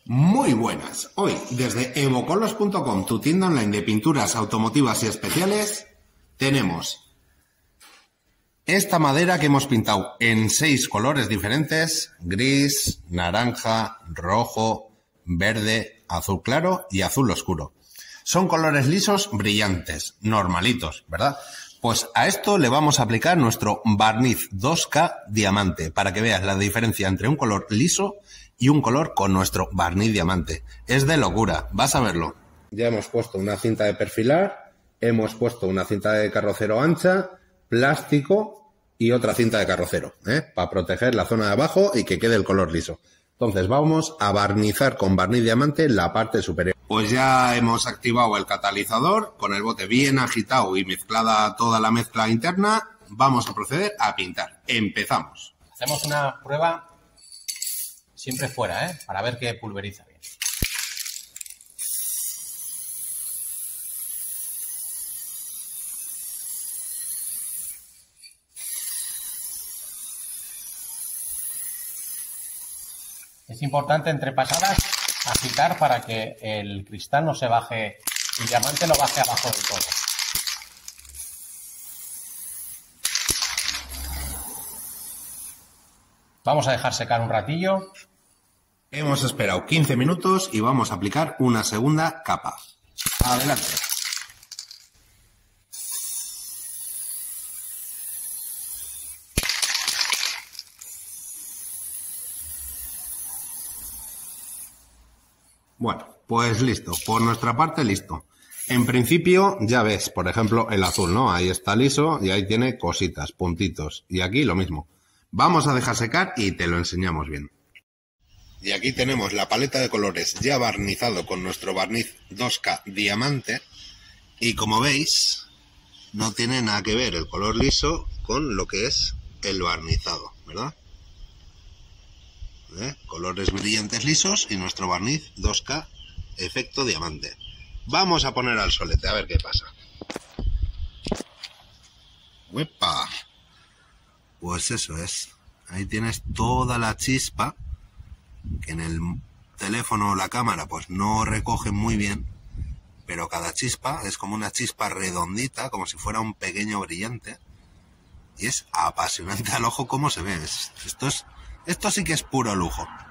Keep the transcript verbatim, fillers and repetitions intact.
Muy buenas. Hoy, desde evocolors punto com, tu tienda online de pinturas automotivas y especiales, tenemos esta madera que hemos pintado en seis colores diferentes: gris, naranja, rojo, verde, azul claro y azul oscuro. Son colores lisos brillantes, normalitos, ¿verdad? Pues a esto le vamos a aplicar nuestro barniz dos K diamante para que veas la diferencia entre un color liso y un color con nuestro barniz diamante. Es de locura, vas a verlo. Ya hemos puesto una cinta de perfilar, hemos puesto una cinta de carrocero ancha, plástico y otra cinta de carrocero, ¿eh? Para proteger la zona de abajo y que quede el color liso. Entonces vamos a barnizar con barniz diamante la parte superior. Pues ya hemos activado el catalizador, con el bote bien agitado y mezclada toda la mezcla interna. Vamos a proceder a pintar. Empezamos. Hacemos una prueba siempre fuera, ¿eh? Para ver que pulveriza bien. Es importante entre pasadas agitar para que el cristal no se baje, el diamante no baje abajo del todo. Vamos a dejar secar un ratillo. Hemos esperado quince minutos y vamos a aplicar una segunda capa. Adelante. Bueno, pues listo. Por nuestra parte, listo. En principio, ya ves, por ejemplo, el azul, ¿no? Ahí está liso y ahí tiene cositas, puntitos. Y aquí lo mismo. Vamos a dejar secar y te lo enseñamos bien. Y aquí tenemos la paleta de colores ya barnizado con nuestro barniz dos K diamante. Y como veis, no tiene nada que ver el color liso con lo que es el barnizado, ¿verdad? ¿Eh? Colores brillantes lisos y nuestro barniz dos K efecto diamante. Vamos a poner al solete a ver qué pasa. ¡Uepa! Pues eso es. Ahí tienes toda la chispa que en el teléfono o la cámara pues no recoge muy bien, pero cada chispa es como una chispa redondita, como si fuera un pequeño brillante, y es apasionante al ojo cómo se ve. Esto es, esto sí que es puro lujo.